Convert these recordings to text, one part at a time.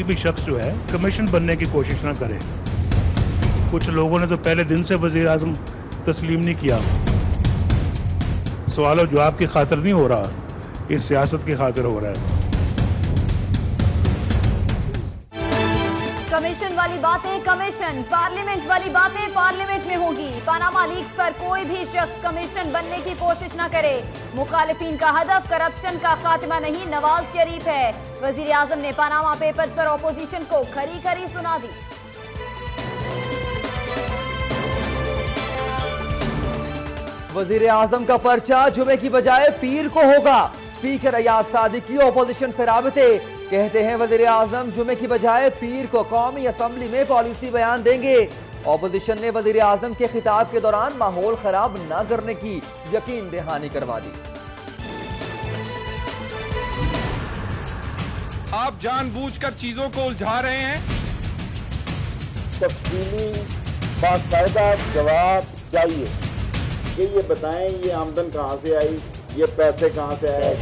भी शख्स जो है कमीशन बनने की कोशिश ना करे। कुछ लोगों ने तो पहले दिन से वज़ीर आज़म तस्लीम नहीं किया। सवाल और जवाब की खातिर नहीं हो रहा, इस सियासत की खातिर हो रहा है। कमीशन वाली बातें कमीशन, पार्लियामेंट वाली बातें पार्लियामेंट में होगी। पनामा लीक्स पर कोई भी शख्स कमीशन बनने की कोशिश न करे। मुखालिफिन का हदफ करप्शन का खात्मा नहीं, नवाज शरीफ है। वजीर आजम ने पनामा पेपर्स पर ऑपोजिशन को खरी खरी सुना दी। वजीर आजम का पर्चा जुमे की बजाय पीर को होगा। स्पीकर अयाज सादिकी ऑपोजिशन से राबते, कहते हैं वजीर आजम जुमे की बजाय पीर को कौमी असम्बली में पॉलिसी बयान देंगे। ऑपोजिशन ने वजीर आजम के खिताब के दौरान माहौल खराब न करने की यकीन दहानी करवा दी। आप जानबूझकर चीजों को उलझा रहे हैं। तफसीली बाकायदा जवाब चाहिए कि ये बताएं ये आमदन कहां से आई, ये पैसे कहां से आए।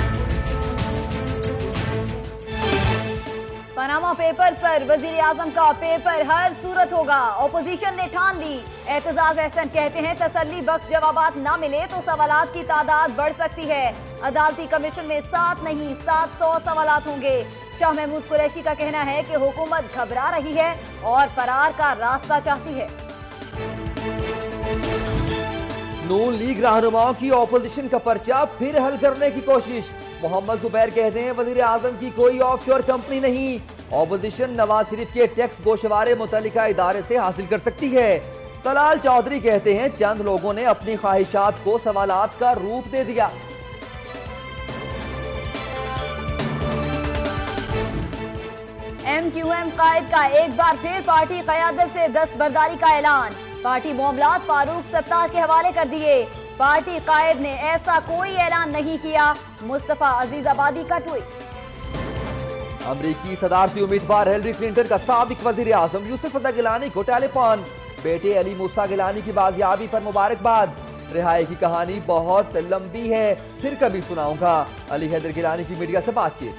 पनामा पेपर्स पर वजीर आजम का पेपर हर सूरत होगा। ऑपोजिशन ने ठान ली। एतजाज अहसन कहते हैं तसल्ली बख्श जवाबात ना मिले तो सवालात की तादाद बढ़ सकती है। अदालती कमीशन में 7 नहीं 700 सवालात होंगे। शाह महमूद कुरैशी का कहना है कि हुकूमत घबरा रही है और फरार का रास्ता चाहती है। नून लीग रहनुमाओं की ऑपोजिशन का पर्चा फिर हल करने की कोशिश। मोहम्मद जुबैर कहते हैं वजीर आजम की कोई ऑफशोर कंपनी नहीं। ऑपोजिशन नवाज शरीफ के टैक्स गोशवारे मुतल्लिका इदारे से हासिल कर सकती है। तलाल चौधरी कहते हैं चंद लोगों ने अपनी ख्वाहिशात को सवालात का रूप दे दिया। MQM कायद का एक बार फिर पार्टी क़यादत से दस्तबरदारी का ऐलान। पार्टी मामलात फारूक सत्तार के हवाले कर दिए। पार्टी कायद ने ऐसा कोई ऐलान नहीं किया। मुस्तफा अजीज आबादी का ट्वीट। अमरीकी सदारती उम्मीदवार हिलरी क्लिंटन का साबिक वजीर आजम यूसुफ रज़ा गिलानी को टेलीफोन। बेटे अली मूसा गिलानी की बाजियाबी पर मुबारकबाद। रिहाई की कहानी बहुत लंबी है, फिर कभी सुनाऊंगा। अली हैदर गिलानी की मीडिया से बातचीत।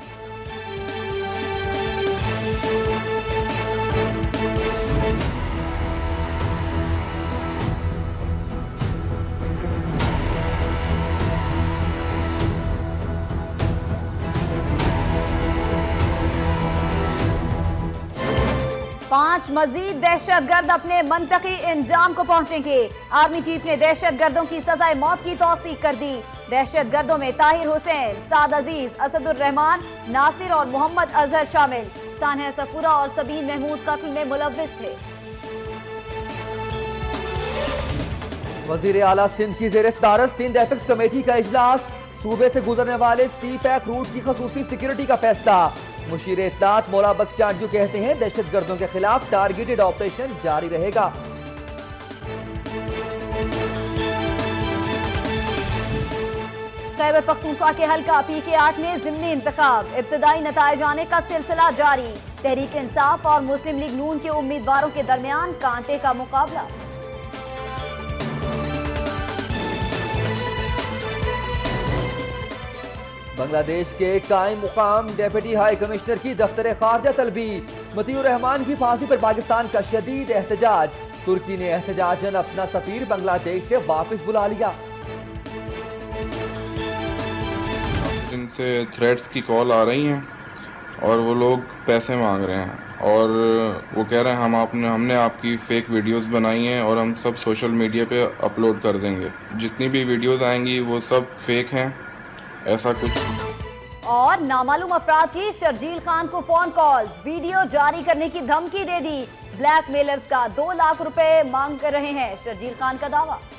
पांच मजीद दहशतगर्द अपने मंतकी इंजाम को पहुंचेंगे। आर्मी चीफ ने दहशतगर्दों की सजाए मौत की तौसीक कर दी। दहशतगर्दों में ताहिर हुसैन, साद अजीज, असदुर रहमान, नासिर और मोहम्मद अजहर शामिल। सानह सफूरा और सबीन महमूद कत्ल में मुलव्विस थे। वजीर आला सिंध की ज़ेर सदारत सिंध एथिक्स कमेटी का इजलास। सूबे से गुजरने वाले सी पैक रूट की खसूसी सिक्योरिटी का फैसला। मुशीर इत्तलात मौला बख्श चांडू कहते हैं दहशतगर्दों के खिलाफ टारगेटेड ऑपरेशन जारी रहेगा। खैबर पख्तूनख्वा के हल्का PK8 में ज़िमनी इंतखाब। इब्तदाई नताइज आने का सिलसिला जारी। तहरीक इंसाफ और मुस्लिम लीग नून के उम्मीदवारों के दरमियान कांटे का मुकाबला। बांग्लादेश के कायम मुकाम डेप्यूटी हाई कमिश्नर की दफ्तर खारजा तलबी। मतीउर रहमान की फांसी पर पाकिस्तान का शदीद एहतजाज। तुर्की ने एहतजाजन अपना सफीर बांग्लादेश से वापस बुला लिया। जिनसे थ्रेट्स की कॉल आ रही हैं और वो लोग पैसे मांग रहे हैं और वो कह रहे हैं हमने आपकी फेक वीडियोस बनाई हैं और हम सब सोशल मीडिया पे अपलोड कर देंगे। जितनी भी वीडियोस आएंगी वो सब फेक हैं, ऐसा कुछ। और नामालूम अफराद की शर्जील खान को फोन कॉल्स, वीडियो जारी करने की धमकी दे दी। ब्लैकमेलर्स का 2 लाख रुपए मांग कर रहे हैं, शर्जील खान का दावा।